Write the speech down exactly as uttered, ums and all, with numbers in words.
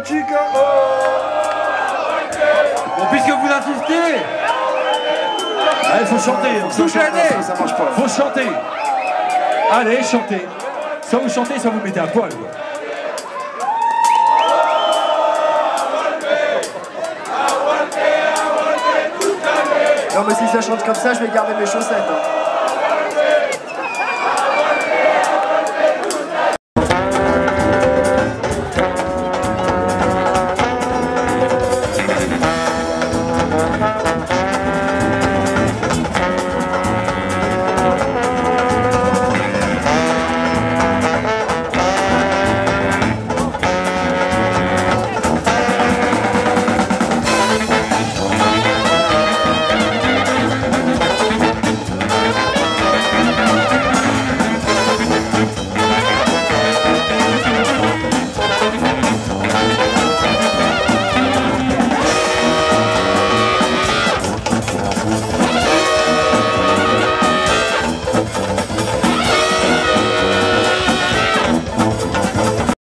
Chica. Bon, puisque vous insistez, il faut chanter. Faut chanter, ça marche pas. Faut chanter. Allez, chantez. Soit vous chantez, soit vous mettez à poil. Non mais si ça chante comme ça, je vais garder mes chaussettes. Hein.